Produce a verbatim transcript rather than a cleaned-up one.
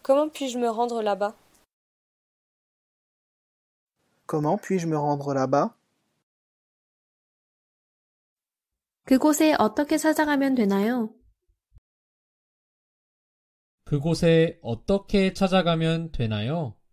Comment puis-je me rendre là-bas? Comment puis-je me rendre là-bas? 그곳에 어떻게 찾아가면 되나요? 그곳에 어떻게 찾아가면 되나요?